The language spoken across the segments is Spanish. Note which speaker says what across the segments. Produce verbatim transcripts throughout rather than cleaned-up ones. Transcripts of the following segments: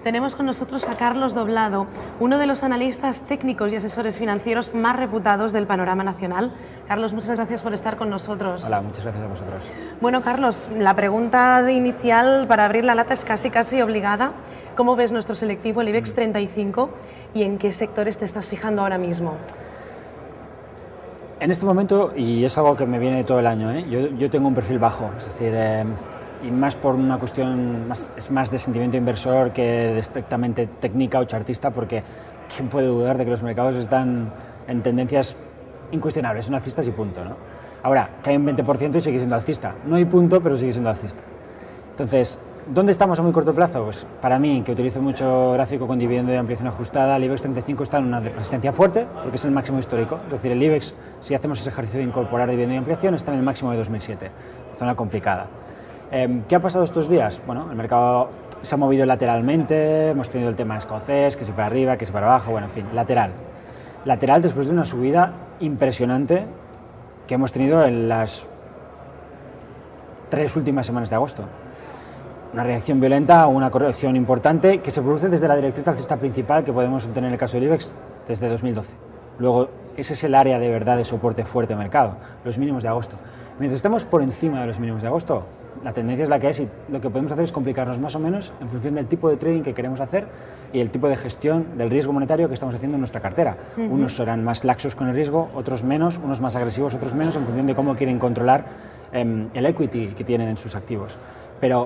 Speaker 1: Tenemos con nosotros a Carlos Doblado, uno de los analistas técnicos y asesores financieros más reputados del panorama nacional. Carlos, muchas gracias por estar con nosotros.
Speaker 2: Hola, muchas gracias a vosotros.
Speaker 1: Bueno, Carlos, la pregunta de inicial para abrir la lata es casi casi obligada. ¿Cómo ves nuestro selectivo, el IBEX treinta y cinco, y en qué sectores te estás fijando ahora mismo?
Speaker 2: En este momento, y es algo que me viene todo el año, ¿eh? yo, yo tengo un perfil bajo, es decir, eh, y más por una cuestión, más, es más de sentimiento inversor que de estrictamente técnica o chartista, porque ¿quién puede dudar de que los mercados están en tendencias incuestionables, son alcistas y punto, ¿no? Ahora, cae un veinte por ciento y sigue siendo alcista, no hay punto, pero sigue siendo alcista. Entonces, ¿dónde estamos a muy corto plazo? Pues para mí, que utilizo mucho gráfico con dividendo de ampliación ajustada, el IBEX treinta y cinco está en una resistencia fuerte, porque es el máximo histórico. Es decir, el IBEX, si hacemos ese ejercicio de incorporar dividendo y ampliación, está en el máximo de dos mil siete, zona complicada. Eh, ¿Qué ha pasado estos días? Bueno, el mercado se ha movido lateralmente, hemos tenido el tema escocés, que si para arriba, que si para abajo, bueno, en fin, lateral. Lateral después de una subida impresionante que hemos tenido en las tres últimas semanas de agosto. Una reacción violenta o una corrección importante que se produce desde la directriz alcista principal que podemos obtener en el caso del IBEX desde dos mil doce. Luego, ese es el área de verdad de soporte fuerte de mercado, los mínimos de agosto. Mientras estemos por encima de los mínimos de agosto, la tendencia es la que es y lo que podemos hacer es complicarnos más o menos en función del tipo de trading que queremos hacer y el tipo de gestión del riesgo monetario que estamos haciendo en nuestra cartera. Uh-huh. Unos serán más laxos con el riesgo, otros menos, unos más agresivos, otros menos, en función de cómo quieren controlar eh, el equity que tienen en sus activos. Pero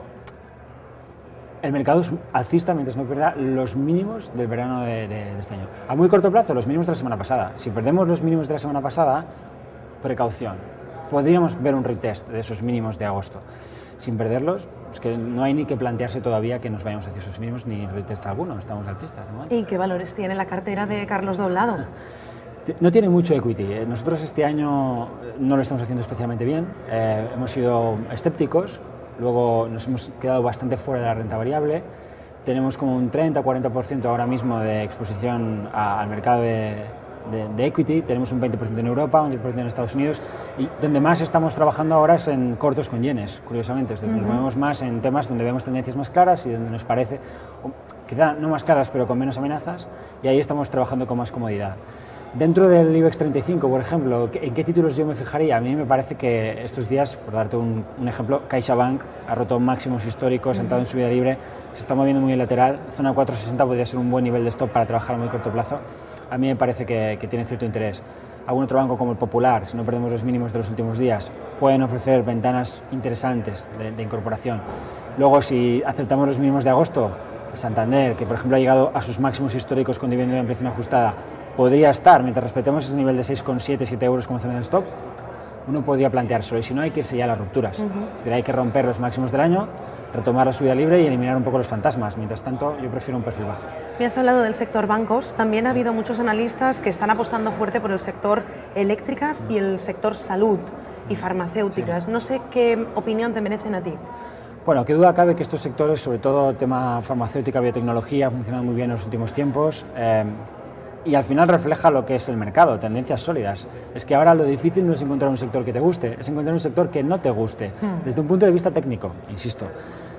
Speaker 2: el mercado es alcista mientras no pierda los mínimos del verano de, de, de este año. A muy corto plazo, los mínimos de la semana pasada. Si perdemos los mínimos de la semana pasada, precaución. Podríamos ver un retest de esos mínimos de agosto. Sin perderlos, es que no hay ni que plantearse todavía que nos vayamos hacia esos mínimos ni retest alguno, estamos altistas. ¿No?
Speaker 1: ¿Y qué valores tiene la cartera de Carlos Doblado?
Speaker 2: No tiene mucho equity. Nosotros este año no lo estamos haciendo especialmente bien, eh, hemos sido escépticos. Luego nos hemos quedado bastante fuera de la renta variable, tenemos como un treinta a cuarenta por ciento ahora mismo de exposición a, al mercado de, de, de equity, tenemos un veinte por ciento en Europa, un diez por ciento en Estados Unidos, y donde más estamos trabajando ahora es en cortos con yenes, curiosamente, es decir, uh-huh. nos movemos más en temas donde vemos tendencias más claras y donde nos parece, o, quizá no más claras pero con menos amenazas, y ahí estamos trabajando con más comodidad. Dentro del IBEX treinta y cinco, por ejemplo, ¿en qué títulos yo me fijaría? A mí me parece que estos días, por darte un, un ejemplo, CaixaBank ha roto máximos históricos, ha entrado en subida libre, se está moviendo muy lateral, zona cuatro sesenta podría ser un buen nivel de stop para trabajar a muy corto plazo. A mí me parece que, que tiene cierto interés. Algún otro banco como el Popular, si no perdemos los mínimos de los últimos días, pueden ofrecer ventanas interesantes de, de incorporación. Luego, si aceptamos los mínimos de agosto, Santander, que por ejemplo ha llegado a sus máximos históricos con dividendo de ampliación ajustada, podría estar, mientras respetemos ese nivel de seis coma siete, siete euros como zona de stop, uno podría planteárselo, y si no hay que irse ya a las rupturas. Uh-huh. Es decir, hay que romper los máximos del año, retomar la subida libre y eliminar un poco los fantasmas. Mientras tanto, yo prefiero un perfil bajo.
Speaker 1: Me has hablado del sector bancos, también ha habido muchos analistas que están apostando fuerte por el sector eléctricas uh-huh. y el sector salud y farmacéuticas. Sí. No sé qué opinión te merecen a ti.
Speaker 2: Bueno, qué duda cabe que estos sectores, sobre todo tema farmacéutica, biotecnología, han funcionado muy bien en los últimos tiempos. Eh, Y al final refleja lo que es el mercado, tendencias sólidas. Es que ahora lo difícil no es encontrar un sector que te guste, es encontrar un sector que no te guste, desde un punto de vista técnico, insisto.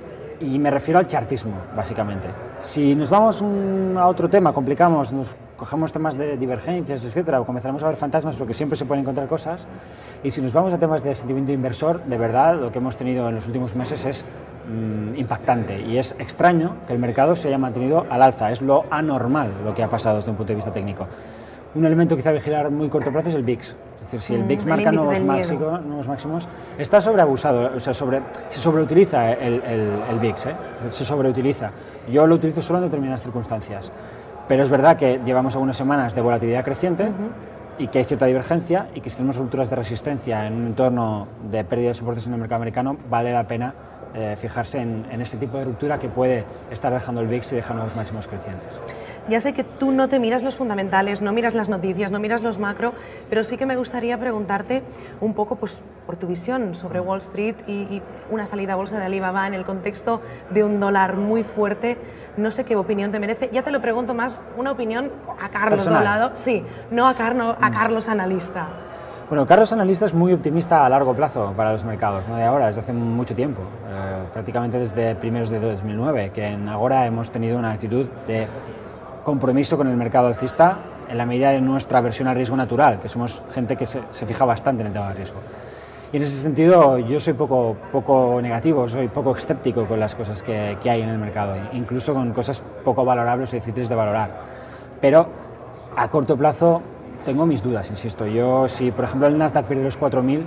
Speaker 2: Y me refiero al chartismo, básicamente. Si nos vamos un, a otro tema, complicamos, nos cogemos temas de divergencias, etcétera, comenzaremos a ver fantasmas porque siempre se pueden encontrar cosas. Y si nos vamos a temas de sentimiento inversor, de verdad, lo que hemos tenido en los últimos meses es mmm, impactante. Y es extraño que el mercado se haya mantenido al alza. Es lo anormal lo que ha pasado desde un punto de vista técnico. Un elemento quizá a vigilar muy corto plazo es el V I X. Es decir, si el V I X mm, marca nuevos, máximo, nuevos máximos, está sobreabusado, o sea, sobre, se sobreutiliza el, el, el V I X, ¿eh? se sobreutiliza. Yo lo utilizo solo en determinadas circunstancias, pero es verdad que llevamos algunas semanas de volatilidad creciente uh-huh. y que hay cierta divergencia y que si tenemos rupturas de resistencia en un entorno de pérdida de soportes en el mercado americano, vale la pena eh, fijarse en, en ese tipo de ruptura que puede estar dejando el V I X y dejando los máximos crecientes.
Speaker 1: Ya sé que tú no te miras los fundamentales, no miras las noticias, no miras los macro, pero sí que me gustaría preguntarte un poco pues, por tu visión sobre Wall Street y, y una salida a bolsa de Alibaba en el contexto de un dólar muy fuerte. No sé qué opinión te merece. Ya te lo pregunto más, una opinión a Carlos Doblado. Sí, no a, Carno, a Carlos analista.
Speaker 2: Bueno, Carlos Analista es muy optimista a largo plazo para los mercados, no de ahora, desde hace mucho tiempo, eh, prácticamente desde primeros de dos mil nueve, que en Agora hemos tenido una actitud de compromiso con el mercado alcista en la medida de nuestra aversión al riesgo natural, que somos gente que se, se fija bastante en el tema del riesgo. Y en ese sentido yo soy poco, poco negativo, soy poco escéptico con las cosas que, que hay en el mercado, incluso con cosas poco valorables o difíciles de valorar. Pero a corto plazo tengo mis dudas, insisto. Yo, si por ejemplo el Nasdaq pierde los cuatro mil,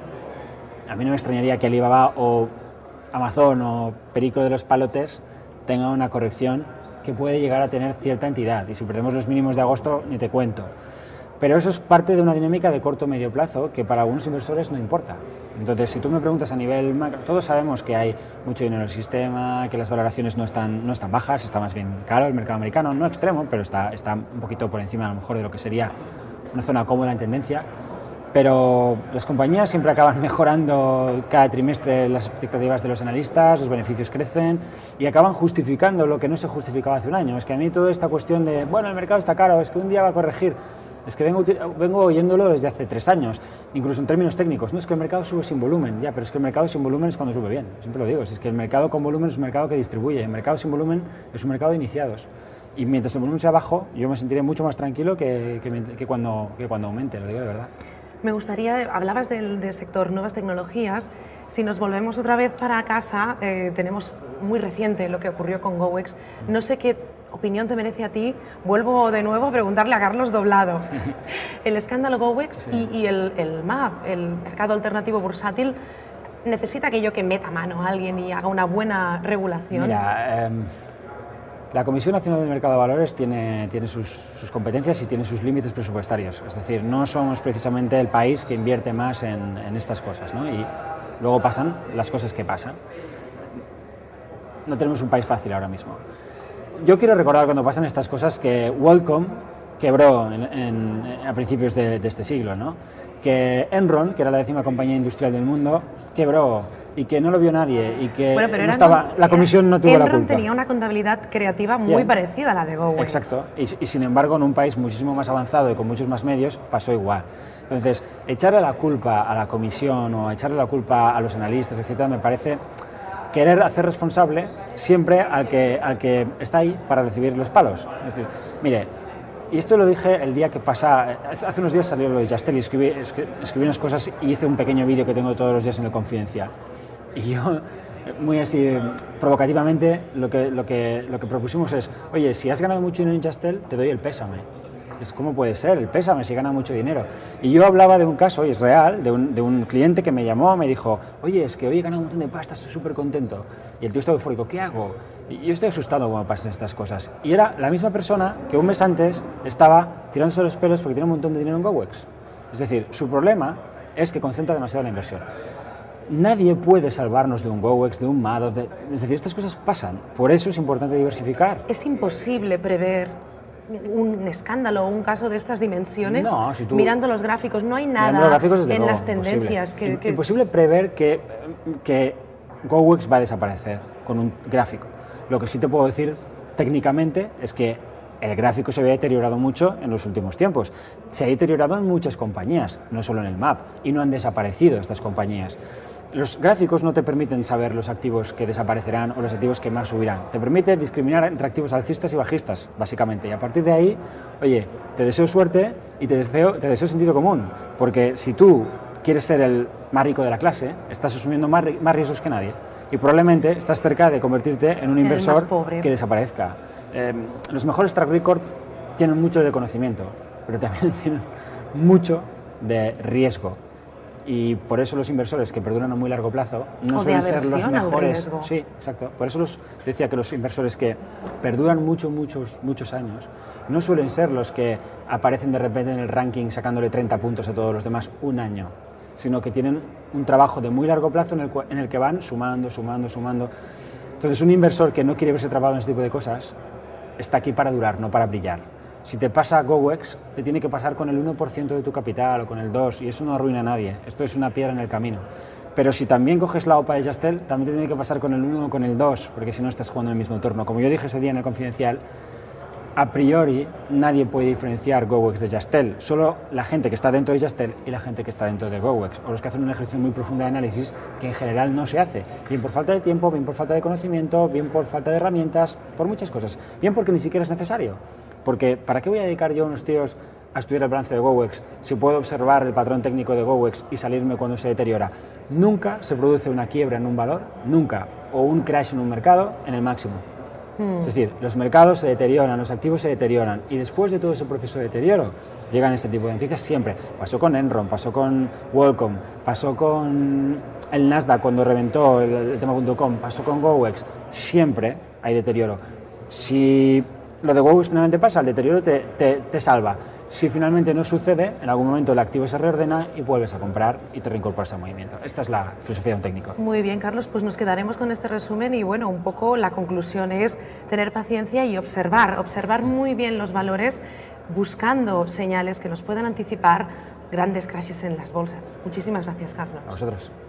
Speaker 2: a mí no me extrañaría que Alibaba o Amazon o Perico de los Palotes tenga una corrección que puede llegar a tener cierta entidad. Y si perdemos los mínimos de agosto, ni te cuento. Pero eso es parte de una dinámica de corto o medio plazo que para algunos inversores no importa. Entonces, si tú me preguntas a nivel macro, todos sabemos que hay mucho dinero en el sistema, que las valoraciones no están, no están bajas, está más bien caro el mercado americano, no extremo, pero está, está un poquito por encima a lo mejor de lo que sería una zona cómoda en tendencia. Pero las compañías siempre acaban mejorando cada trimestre las expectativas de los analistas, los beneficios crecen y acaban justificando lo que no se justificaba hace un año. Es que a mí toda esta cuestión de, bueno, el mercado está caro, es que un día va a corregir, es que vengo, vengo oyéndolo desde hace tres años, incluso en términos técnicos. No es que el mercado sube sin volumen, ya, pero es que el mercado sin volumen es cuando sube bien. Siempre lo digo, es que el mercado con volumen es un mercado que distribuye, el mercado sin volumen es un mercado de iniciados. Y mientras el volumen sea bajo, yo me sentiré mucho más tranquilo que, que, que, cuando, que cuando aumente, lo digo de verdad.
Speaker 1: Me gustaría, hablabas del, del sector nuevas tecnologías, si nos volvemos otra vez para casa, eh, tenemos muy reciente lo que ocurrió con GoEx, no sé qué opinión te merece a ti, vuelvo de nuevo a preguntarle a Carlos Doblado. Sí. El escándalo GoEx sí. y, y el, el M A P, el mercado alternativo bursátil, ¿necesita aquello que meta mano a alguien y haga una buena regulación?
Speaker 2: Mira, eh, la Comisión Nacional del Mercado de Valores tiene, tiene sus, sus competencias y tiene sus límites presupuestarios, es decir, no somos precisamente el país que invierte más en, en estas cosas, ¿no? Y luego pasan las cosas que pasan. No tenemos un país fácil ahora mismo. Yo quiero recordar cuando pasan estas cosas que WorldCom quebró en, en, a principios de, de este siglo, ¿no? Que Enron, que era la décima compañía industrial del mundo, quebró y que no lo vio nadie y que
Speaker 1: bueno, pero
Speaker 2: no estaba,
Speaker 1: no,
Speaker 2: la comisión no tuvo
Speaker 1: Enron
Speaker 2: la culpa.
Speaker 1: Tenía una contabilidad creativa muy Bien. parecida a la de GoEx.
Speaker 2: Exacto, y, y sin embargo en un país muchísimo más avanzado y con muchos más medios pasó igual. Entonces, echarle la culpa a la comisión o echarle la culpa a los analistas, etcétera, me parece querer hacer responsable siempre al que, al que está ahí para recibir los palos. Es decir, mire, y esto lo dije el día que pasa, hace unos días salió lo de Jastel y escribí, escribí unas cosas y hice un pequeño vídeo que tengo todos los días en el Confidencial. Y yo, muy así, provocativamente, lo que, lo que, lo que propusimos es, oye, si has ganado mucho dinero en Jastel, te doy el pésame. Es ¿cómo puede ser? El pésame si gana mucho dinero. Y yo hablaba de un caso, y es real, de un, de un cliente que me llamó, me dijo, oye, es que hoy he ganado un montón de pasta, estoy súper contento. Y el tío estaba eufórico, ¿qué hago? Y yo estoy asustado cuando pasan estas cosas. Y era la misma persona que un mes antes estaba tirándose los pelos porque tiene un montón de dinero en GoEx. Es decir, su problema es que concentra demasiado la inversión. Nadie puede salvarnos de un GoEx, de un M A D, de, es decir, estas cosas pasan. Por eso es importante diversificar.
Speaker 1: Es imposible prever un escándalo o un caso de estas dimensiones.
Speaker 2: No, si tú,
Speaker 1: mirando los gráficos, no hay nada
Speaker 2: gráficos,
Speaker 1: en
Speaker 2: luego,
Speaker 1: las tendencias. Que, que...
Speaker 2: Imposible prever que, que GoEx va a desaparecer con un gráfico. Lo que sí te puedo decir técnicamente es que el gráfico se había deteriorado mucho en los últimos tiempos. Se ha deteriorado en muchas compañías, no solo en el M A P, y no han desaparecido estas compañías. Los gráficos no te permiten saber los activos que desaparecerán o los activos que más subirán. Te permite discriminar entre activos alcistas y bajistas, básicamente. Y a partir de ahí, oye, te deseo suerte y te deseo, te deseo sentido común. Porque si tú quieres ser el más rico de la clase, estás asumiendo más, más riesgos que nadie. Y probablemente estás cerca de convertirte en un inversor que desaparezca. Eh, los mejores track record tienen mucho de conocimiento, pero también tienen mucho de riesgo. Y por eso los inversores que perduran a muy largo plazo no suelen ser los mejores. Sí, exacto. Por eso los, decía que los inversores que perduran mucho, muchos, muchos años no suelen ser los que aparecen de repente en el ranking sacándole treinta puntos a todos los demás un año, sino que tienen un trabajo de muy largo plazo en el, en el que van sumando, sumando, sumando. Entonces, un inversor que no quiere verse atrapado en este tipo de cosas está aquí para durar, no para brillar. Si te pasa GoEx, te tiene que pasar con el uno por ciento de tu capital o con el dos por ciento, y eso no arruina a nadie. Esto es una piedra en el camino. Pero si también coges la OPA de Jastel, también te tiene que pasar con el uno o con el dos, porque si no estás jugando en el mismo turno. Como yo dije ese día en el Confidencial, a priori nadie puede diferenciar GoWex de Jastel, solo la gente que está dentro de Jastel y la gente que está dentro de GoWex, o los que hacen un ejercicio muy profundo de análisis que en general no se hace, bien por falta de tiempo, bien por falta de conocimiento, bien por falta de herramientas, por muchas cosas, bien porque ni siquiera es necesario, porque ¿para qué voy a dedicar yo a unos tíos a estudiar el balance de GoWex si puedo observar el patrón técnico de GoWex y salirme cuando se deteriora? Nunca se produce una quiebra en un valor, nunca, o un crash en un mercado en el máximo. Mm. Es decir, los mercados se deterioran, los activos se deterioran y después de todo ese proceso de deterioro llegan este tipo de noticias siempre. Pasó con Enron, pasó con WorldCom, pasó con el Nasdaq cuando reventó el, el tema punto com, pasó con GoWex, siempre hay deterioro. Si lo de GoWex finalmente pasa, el deterioro te, te, te salva. Si finalmente no sucede, en algún momento el activo se reordena y vuelves a comprar y te reincorporas al movimiento. Esta es la filosofía de un técnico.
Speaker 1: Muy bien, Carlos, pues nos quedaremos con este resumen y bueno, un poco la conclusión es tener paciencia y observar, observar muy bien los valores, buscando señales que nos puedan anticipar grandes crashes en las bolsas. Muchísimas gracias, Carlos.
Speaker 2: A vosotros.